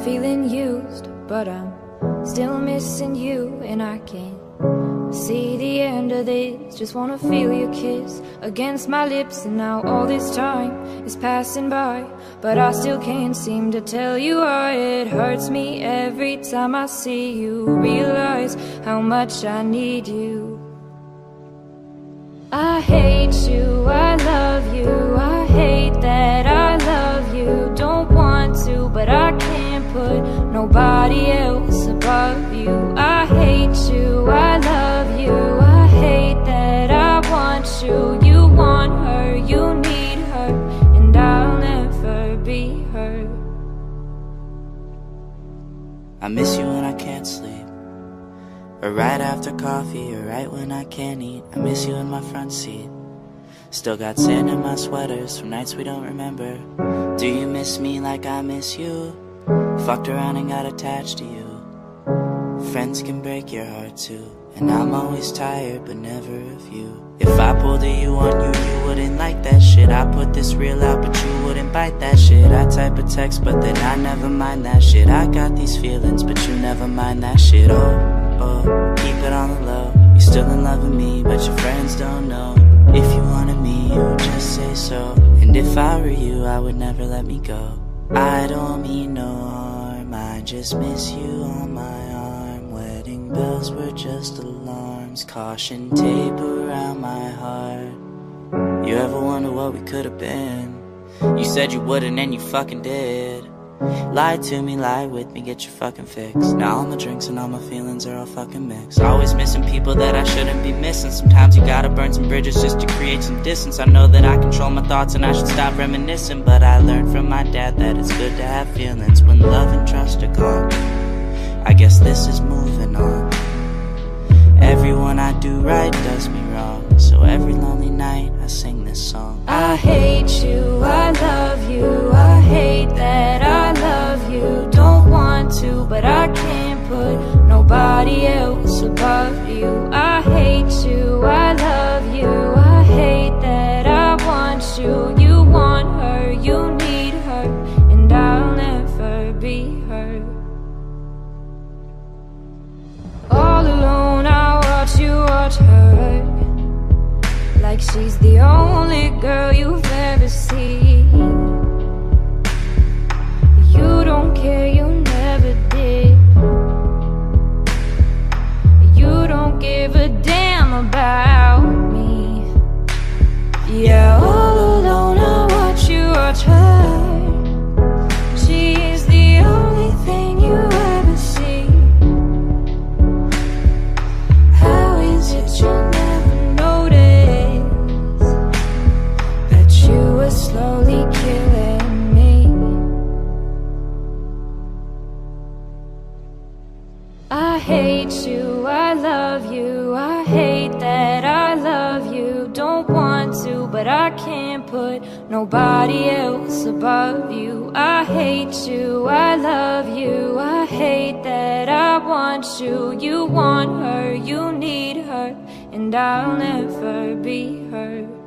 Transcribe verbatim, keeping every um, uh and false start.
feeling used, but I'm still missing you, and I can't see the end of this. Just wanna feel your kiss against my lips, and now all this time is passing by, but I still can't seem to tell you why. It hurts me every time I see you, realize how much I need you. I hate you, I love you, I hate that I love you. Don't want to, but I can't put nobody else above you. I hate you, I love you, I hate that I want you. You want her, you need her, and I'll never be her. I miss you when I can't sleep, or right after coffee, or right when I can't eat. I miss you in my front seat. Still got sand in my sweaters from nights we don't remember. Do you miss me like I miss you? Fucked around and got attached to you. Friends can break your heart too, and I'm always tired but never of you. If I pulled a you on you, you wouldn't like that shit. I put this real out but you wouldn't bite that shit. I type a text but then I never mind that shit. I got these feelings but you never mind that shit. Oh, oh, keep it on the low. You're still in love with me but your friends don't know. If you wanted me, you would just say so, and if I were you, I would never let me go. I don't mean no harm, I just miss you on my arm. Wedding bells were just alarms, caution tape around my heart. You ever wonder what we could have been? You said you wouldn't and you fucking did. Lie to me, lie with me, get your fucking fix. Now all my drinks and all my feelings are all fucking mixed. Always missing people that I shouldn't be missing. Sometimes you gotta burn some bridges just to create some distance. I know that I control my thoughts and I should stop reminiscing, but I learned from my dad that it's good to have feelings when love and trust are gone. I guess this is moving on. Everyone I do right does me wrong, so every lonely night I sing this song. I hate you, I love you, I hate that I love you. Don't want to, but I can't put nobody else above you. I hate you, I love you, I hate that I want you. You want her, you need her, and I'll never be her. All alone I watch you watch her, like she's the only girl you've ever seen. You don't care, you never did. You don't give a damn about me. Yeah, all alone I watch you watch her. She's the only thing you ever see. How is it you never notice that you were slowly killing me? I hate you, I love you, I hate that I love you. Don't want to, but I can't put nobody else above you. I hate you, I love you, I hate that I want you. You want her, you need her, and I'll never be her.